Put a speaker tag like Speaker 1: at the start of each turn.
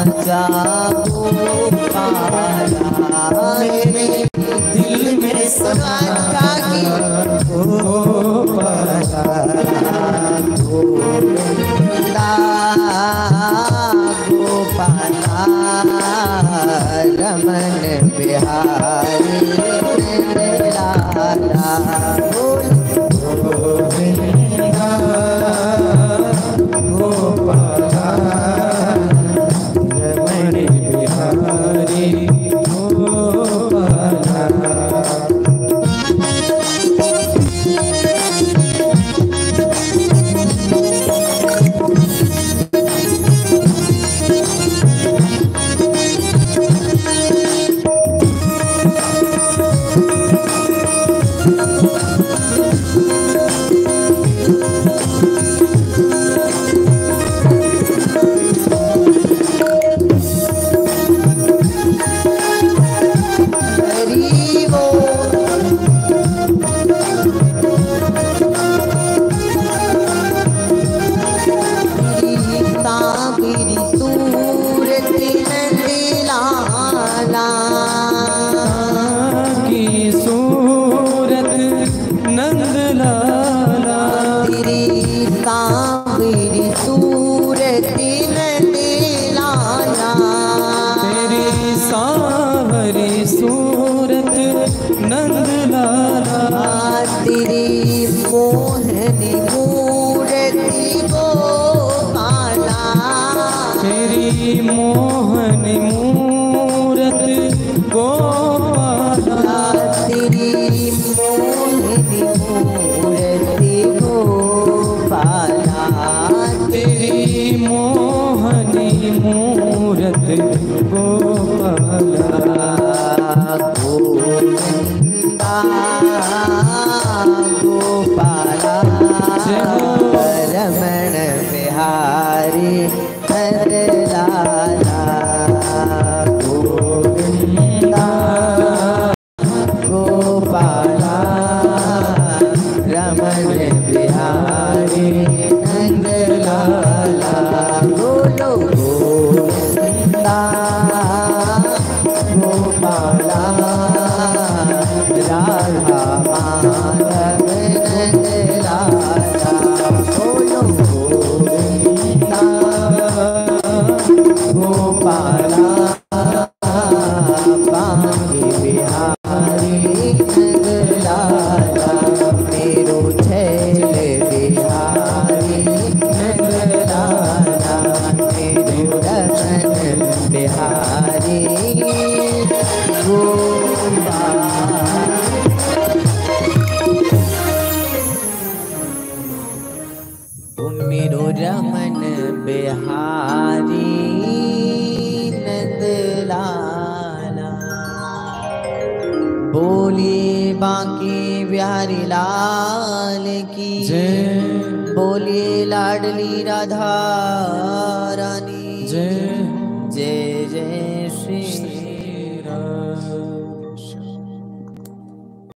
Speaker 1: राजा गोपाला मेरे दिल में समा गोपाला गोविंदा गोपाला रमन बिहारी लाला गोविंदा गोपाला रमन बिहारी गोपाला। मोहनी मूरत गोपाला तेरी मोहनी मूरत गोपाला तेरी मोहनी मूरत गोपाला गोविंदा गोपाला रमण बिहारी लाला गोविंदा गोपाला रमण बिहारी नंद लाला बोलो गोविंदा गोपाला राधा माधव नंद लाला बोलो गोविंदा गोपाला बांके बिहारी नंदलाला मेरो छैल बिहारी नंदलाला मेरो रतन बिहारी गोपाला। मेरो रमन बिहारी नंदलाला बोले बांके बिहारी लाल की जय बोले लाडली राधा रानी जय जय जय श्री